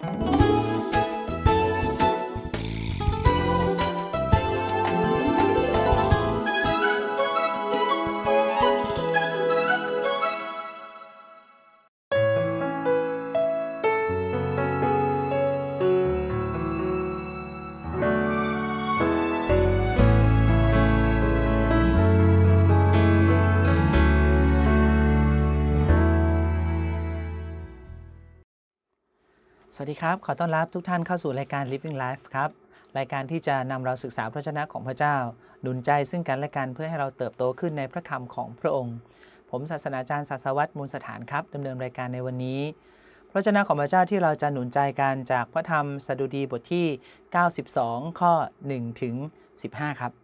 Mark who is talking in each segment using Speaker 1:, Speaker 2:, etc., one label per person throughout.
Speaker 1: สวัสดีครับขอต้อนรับทุกท่านเข้าสู่รายการ Living Life ครับรายการที่จะนำเราศึกษาพระวจนะของพระเจ้าหนุนใจซึ่งกันและกันเพื่อให้เราเติบโตขึ้นในพระคำของพระองค์ผมศาสนาจารย์ศาสวัตรมูลสถานครับดำเนินรายการในวันนี้พระวจนะของพระเจ้าที่เราจะหนุนใจกันจากพระธรรมสดุดีบทที่92ข้อ1ถึง15ครับ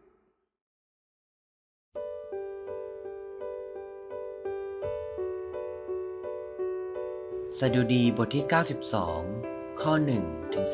Speaker 2: สดุดีบทที่92ข้อ1ถึง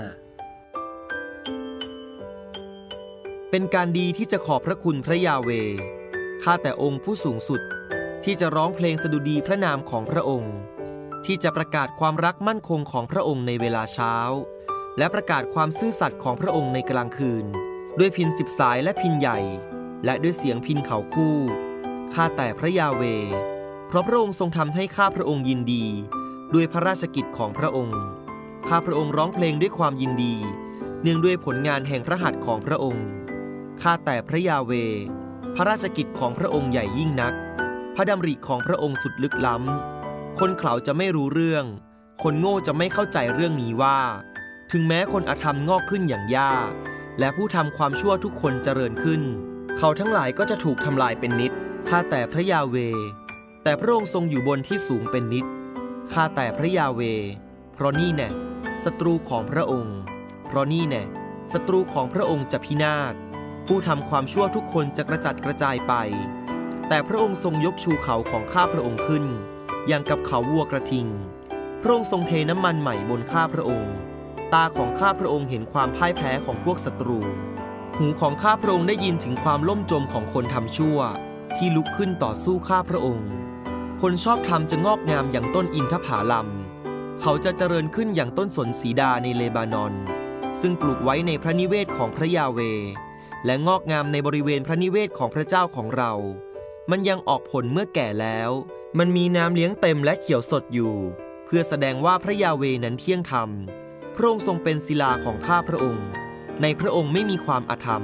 Speaker 2: 15
Speaker 3: เป็นการดีที่จะขอบพระคุณพระยาเวห์ข้าแต่องค์ผู้สูงสุดที่จะร้องเพลงสดุดีพระนามของพระองค์ที่จะประกาศความรักมั่นคงของพระองค์ในเวลาเช้าและประกาศความซื่อสัตย์ของพระองค์ในกลางคืนด้วยพิณ10สายและพิณใหญ่และด้วยเสียงพิณเขาคู่ข้าแต่พระยาเวห์เพราะพระองค์ทรงทำให้ข้าพระองค์ยินดีด้วยพระราชกิจของพระองค์ข้าพระองค์ร้องเพลงด้วยความยินดีเนื่องด้วยผลงานแห่งพระหัตถ์ของพระองค์ข้าแต่พระยาเวห์พระราชกิจของพระองค์ใหญ่ยิ่งนักพระดำริของพระองค์สุดลึกล้ำคนเขลาจะไม่รู้เรื่องคนโง่จะไม่เข้าใจเรื่องนี้ว่าถึงแม้คนอธรรมงอกขึ้นอย่างหญ้าและผู้ทำความชั่วทุกคนเจริญขึ้นเขาทั้งหลายก็จะถูกทำลายเป็นนิดข้าแต่พระยาเวห์แต่พระองค์ทรงอยู่บนที่สูงเป็นนิดข้าแต่พระยาเวห์เพราะนี่แน่ศัตรูของพระองค์เพราะนี่แน่ศัตรูของพระองค์จะพินาศผู้ทำความชั่วทุกคนจะกระจัดกระจายไปแต่พระองค์ทรงยกชูเขาของข้าพระองค์ขึ้นอย่างกับเขาวัวกระทิงพระองค์ทรงเทน้ำมันใหม่บนข้าพระองค์ตาของข้าพระองค์เห็นความพ่ายแพ้ของพวกศัตรูหูของข้าพระองค์ได้ยินถึงความล่มจมของคนทำชั่วที่ลุกขึ้นต่อสู้ข้าพระองค์คนชอบธรรมจะงอกงามอย่างต้นอินทผลัมเขาจะเจริญขึ้นอย่างต้นสนสีดาในเลบานอนซึ่งปลูกไว้ในพระนิเวศของพระยาเวห์และงอกงามในบริเวณพระนิเวศของพระเจ้าของเรามันยังออกผลเมื่อแก่แล้วมันมีน้ำเลี้ยงเต็มและเขียวสดอยู่เพื่อแสดงว่าพระยาเวห์นั้นเที่ยงธรรมพระองค์ทรงเป็นศิลาของข้าพระองค์ในพระองค์ไม่มีความอธรรม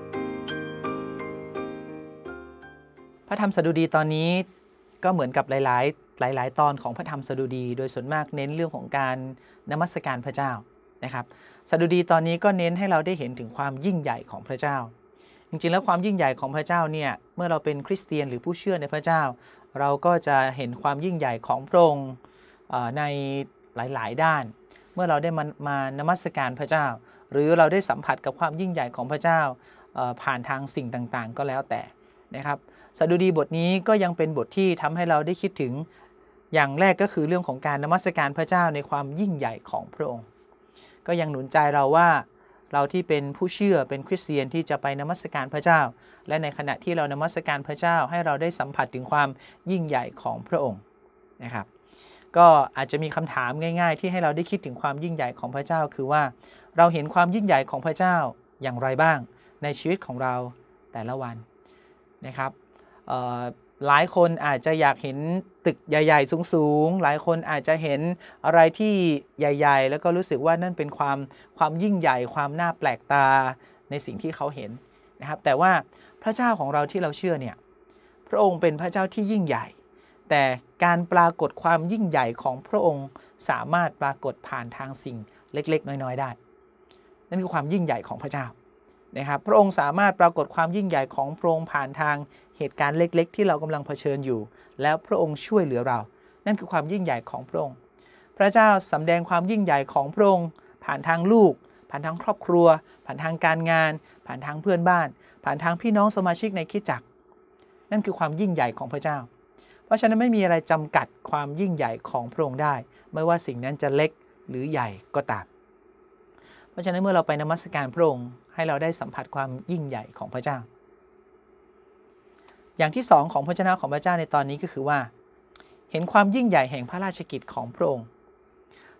Speaker 1: พระธรรมสดุดีตอนนี้ก็เหมือนกับหลายตอนของพระธรรมสดุดีโดยส่วนมากเน้นเรื่องของการนมัสการพระเจ้านะครับสดุดีตอนนี้ก็เน้นให้เราได้เห็นถึงความยิ่งใหญ่ของพระเจ้าจริงๆแล้วความยิ่งใหญ่ของพระเจ้าเนี่ยเมื่อเราเป็นคริสเตียนหรือผู้เชื่อในพระเจ้าเราก็จะเห็นความยิ่งใหญ่ของพระองค์ในหลายๆด้านเมื่อเราได้มานมัสการพระเจ้าหรือเราได้สัมผัสกับความยิ่งใหญ่ของพระเจ้าผ่านทางสิ่งต่างๆก็แล้วแต่นะครับสดุดีบทนี้ก็ยังเป็นบทที่ทำให้เราได้คิดถึงอย่างแรกก็คือเรื่องของการนมัสการพระเจ้าในความยิ่งใหญ่ของพระองค์ก็ยังหนุนใจเราว่าเราที่เป็นผู้เชื่อเป็นคริสเตียนที่จะไปนมัสการพระเจ้าและในขณะที่เรานมัสการพระเจ้าให้เราได้สัมผัสถึงความยิ่งใหญ่ของพระองค์นะครับก็อาจจะมีคำถามง่ายๆที่ให้เราได้คิดถึงความยิ่งใหญ่ของพระเจ้าคือว่าเราเห็นความยิ่งใหญ่ของพระเจ้าอย่างไรบ้างในชีวิตของเราแต่ละวันนะครับหลายคนอาจจะอยากเห็นตึกใหญ่ๆสูงๆหลายคนอาจจะเห็นอะไรที่ใหญ่ๆแล้วก็รู้สึกว่านั่นเป็นความยิ่งใหญ่ความน่าแปลกตาในสิ่งที่เขาเห็นนะครับแต่ว่าพระเจ้าของเราที่เราเชื่อเนี่ยพระองค์เป็นพระเจ้าที่ยิ่งใหญ่แต่การปรากฏความยิ่งใหญ่ของพระองค์สามารถปรากฏผ่านทางสิ่งเล็กๆน้อยๆได้นั่นคือความยิ่งใหญ่ของพระเจ้านะครับพระองค์สามารถปรากฏความยิ่งใหญ่ของพระองค์ผ่านทางเหตุการณ์เล็กๆที่เรากำลังเผชิญอยู่แล้วพระองค์ช่วยเหลือเรานั่นคือความยิ่งใหญ่ของพระองค์พระเจ้าสำแดงความยิ่งใหญ่ของพระองค์ผ่านทางลูกผ่านทางครอบครัวผ่านทางการงานผ่านทางเพื่อนบ้านผ่านทางพี่น้องสมาชิกในคริสตจักรนั่นคือความยิ่งใหญ่ของพระเจ้าเพราะฉะนั้นไม่มีอะไรจำกัดความยิ่งใหญ่ของพระองค์ได้ไม่ว่าสิ่งนั้นจะเล็กหรือใหญ่ก็ตามเพราะฉะนั้นเมื่อเราไปนมัสการพระองค์ให้เราได้สัมผัสความยิ่งใหญ่ของพระเจ้าอย่างที่สองของพระวจนะของพระเจ้าในตอนนี้ก็คือว่าเห็นความยิ่งใหญ่แห่งพระราชกิจของพระองค์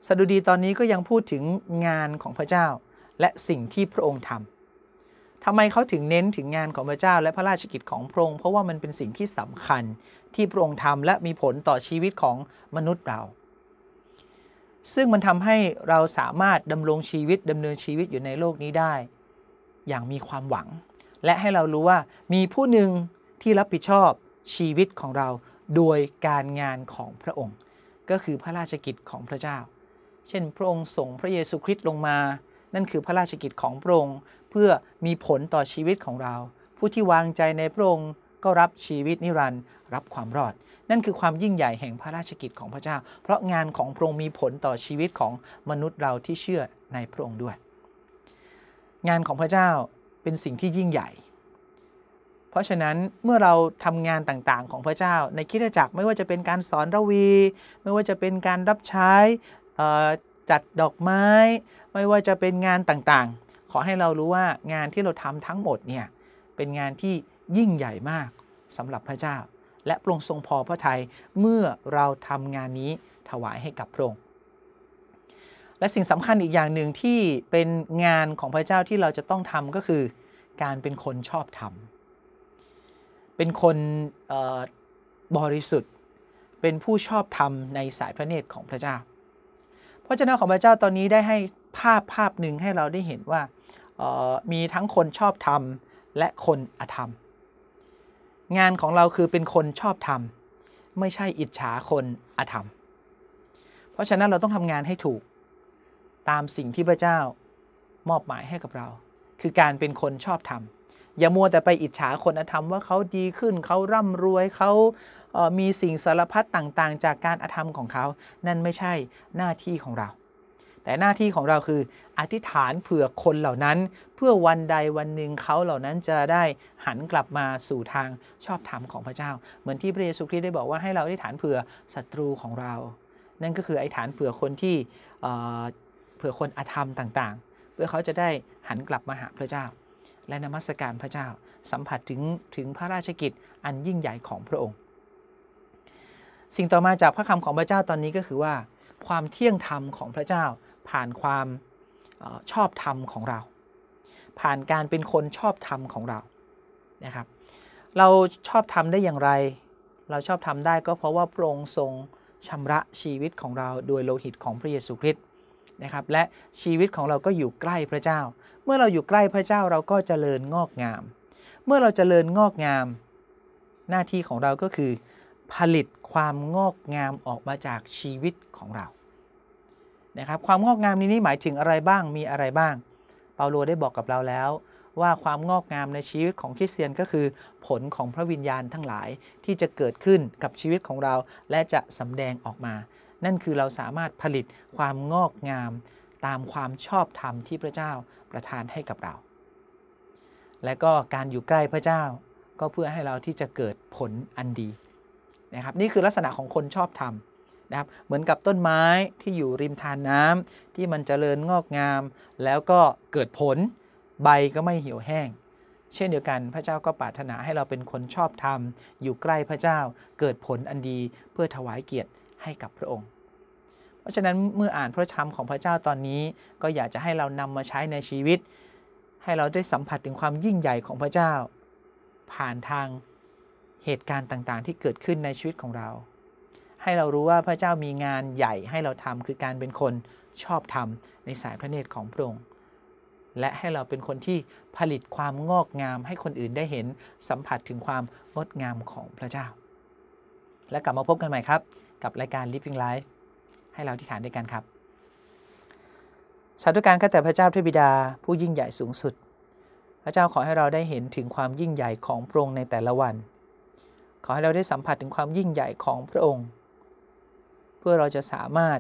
Speaker 1: สดุดีตอนนี้ก็ยังพูดถึงงานของพระเจ้าและสิ่งที่พระองค์ทำไมเขาถึงเน้นถึงงานของพระเจ้าและพระราชกิจของพระองค์เพราะว่ามันเป็นสิ่งที่สำคัญที่พระองค์ทำและมีผลต่อชีวิตของมนุษย์เราซึ่งมันทำให้เราสามารถดำเนินชีวิตอยู่ในโลกนี้ได้อย่างมีความหวังและให้เรารู้ว่ามีผู้หนึ่งที่รับผิดชอบชีวิตของเราโดยการงานของพระองค์ก็คือพระราชกิจของพระเจ้าเช่นพระองค์ส่งพระเยซูคริสต์ลงมานั่นคือพระราชกิจของพระองค์เพื่อมีผลต่อชีวิตของเราผู้ที่วางใจในพระองค์ก็รับชีวิตนิรันดร์รับความรอดนั่นคือความยิ่งใหญ่แห่งพระราชกิจของพระเจ้าเพราะงานของพระองค์มีผลต่อชีวิตของมนุษย์เราที่เชื่อในพระองค์ด้วยงานของพระเจ้าเป็นสิ่งที่ยิ่งใหญ่เพราะฉะนั้นเมื่อเราทำงานต่างๆของพระเจ้าในคริสตจักรไม่ว่าจะเป็นการสอนระวีไม่ว่าจะเป็นการรับใช้จัดดอกไม้ไม่ว่าจะเป็นงานต่างๆขอให้เรารู้ว่างานที่เราทำทั้งหมดเนี่ยเป็นงานที่ยิ่งใหญ่มากสำหรับพระเจ้าและพระองค์ทรงพอพระทัยเมื่อเราทำงานนี้ถวายให้กับพระองค์และสิ่งสำคัญอีกอย่างหนึ่งที่เป็นงานของพระเจ้าที่เราจะต้องทำก็คือการเป็นคนชอบธรรมเป็นคนบริสุทธิ์เป็นผู้ชอบธรรมในสายพระเนตรของพระเจ้าพระเจ้าของพระเจ้าตอนนี้ได้ให้ภาพหนึ่งให้เราได้เห็นว่ามีทั้งคนชอบธรรมและคนอธรรมงานของเราคือเป็นคนชอบธรรมไม่ใช่อิจฉาคนอธรรมเพราะฉะนั้นเราต้องทำงานให้ถูกตามสิ่งที่พระเจ้ามอบหมายให้กับเราคือการเป็นคนชอบธรรมอย่ามัวแต่ไปอิจฉาคนอธรรมว่าเขาดีขึ้นเขาร่ำรวยเขามีสิ่งสารพัดต่างๆจากการอธรรมของเขานั่นไม่ใช่หน้าที่ของเราแต่หน้าที่ของเราคืออธิษฐานเผื่อคนเหล่านั้นเพื่อวันใดวันหนึ่งเขาเหล่านั้นจะได้หันกลับมาสู่ทางชอบธรรมของพระเจ้าเหมือนที่พระเยซูคริสต์ได้บอกว่าให้เราอธิษฐานเผื่อศัตรูของเรานั่นก็คืออธิษฐานเผื่อคนที่เผื่อคนอธรรมต่างๆเพื่อเขาจะได้หันกลับมาหาพระเจ้าและนมัสการพระเจ้าสัมผัสถึงพระราชกิจอันยิ่งใหญ่ของพระองค์สิ่งต่อมาจากพระคำของพระเจ้าตอนนี้ก็คือว่าความเที่ยงธรรมของพระเจ้าผ่านความชอบธรรมของเราผ่านการเป็นคนชอบธรรมของเรานะครับเราชอบธรรมได้อย่างไรเราชอบธรรมได้ก็เพราะว่าพระองค์ทรงชำระชีวิตของเราโดยโลหิตของพระเยซูคริสต์นะครับและชีวิตของเราก็อยู่ใกล้พระเจ้าเมื่อเราอยู่ใกล้พระเจ้าเราก็เจริญงอกงามเมื่อเราเจริญงอกงามหน้าที่ของเราก็คือผลิตความงอกงามออกมาจากชีวิตของเรานะครับความงอกงามนี้หมายถึงอะไรบ้างมีอะไรบ้างเปาโลได้บอกกับเราแล้วว่าความงอกงามในชีวิตของคริสเตียนก็คือผลของพระวิญญาณทั้งหลายที่จะเกิดขึ้นกับชีวิตของเราและจะสำแดงออกมานั่นคือเราสามารถผลิตความงอกงามตามความชอบธรรมที่พระเจ้าประทานให้กับเราและก็การอยู่ใกล้พระเจ้าก็เพื่อให้เราที่จะเกิดผลอันดีนะครับนี่คือลักษณะของคนชอบธรรมนะครับเหมือนกับต้นไม้ที่อยู่ริมทานน้ำที่มันเจริญงอกงามแล้วก็เกิดผลใบก็ไม่เหี่ยวแห้งเช่นเดียวกันพระเจ้าก็ปรารถนาให้เราเป็นคนชอบธรรมอยู่ใกล้พระเจ้าเกิดผลอันดีเพื่อถวายเกียรติให้กับพระองค์เพราะฉะนั้นเมื่ออ่านพระธรรมของพระเจ้าตอนนี้ก็อยากจะให้เรานำมาใช้ในชีวิตให้เราได้สัมผัสถึงความยิ่งใหญ่ของพระเจ้าผ่านทางเหตุการณ์ต่างๆที่เกิดขึ้นในชีวิตของเราให้เรารู้ว่าพระเจ้ามีงานใหญ่ให้เราทำคือการเป็นคนชอบธรรมในสายพระเนตรของพระองค์และให้เราเป็นคนที่ผลิตความงอกงามให้คนอื่นได้เห็นสัมผัสถึงความงดงามของพระเจ้าและกลับมาพบกันใหม่ครับกับรายการ Living Life ให้เราอธิษฐานด้วยกันครับสาธุการข้าแต่พระเจ้าทวดบิดาผู้ยิ่งใหญ่สูงสุดพระเจ้าขอให้เราได้เห็นถึงความยิ่งใหญ่ของพระองค์ในแต่ละวันขอให้เราได้สัมผัสถึงความยิ่งใหญ่ของพระองค์เพื่อเราจะสามารถ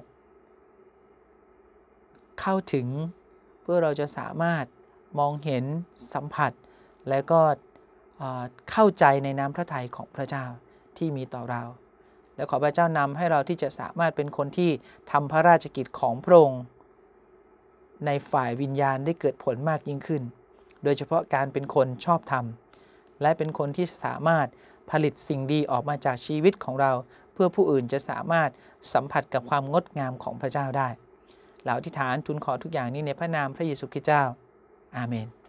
Speaker 1: เข้าถึงเพื่อเราจะสามารถมองเห็นสัมผัสและก็เข้าใจในน้ำพระทัยของพระเจ้าที่มีต่อเราและขอพระเจ้านำให้เราที่จะสามารถเป็นคนที่ทำพระราชกิจของพระองค์ในฝ่ายวิญญาณได้เกิดผลมากยิ่งขึ้นโดยเฉพาะการเป็นคนชอบธรรมและเป็นคนที่สามารถผลิตสิ่งดีออกมาจากชีวิตของเราเพื่อผู้อื่นจะสามารถสัมผัสกับความงดงามของพระเจ้าได้เราอธิษฐานทูลขอทุกอย่างนี้ในพระนามพระเยซูคริสต์เจ้าอาเมน